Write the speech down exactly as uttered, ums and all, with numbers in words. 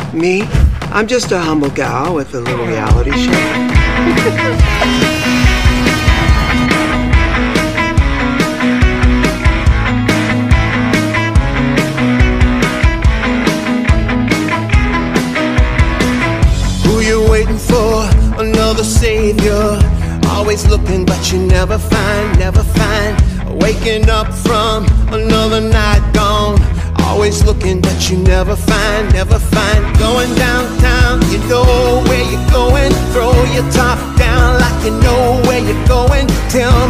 Me? I'm just a humble gal with a little reality show. Waiting for another savior, always looking but you never find, never find. Waking up from another night gone, always looking but you never find, never find. Going downtown, you know where you're going. Throw your top down like you know where you're going. Tell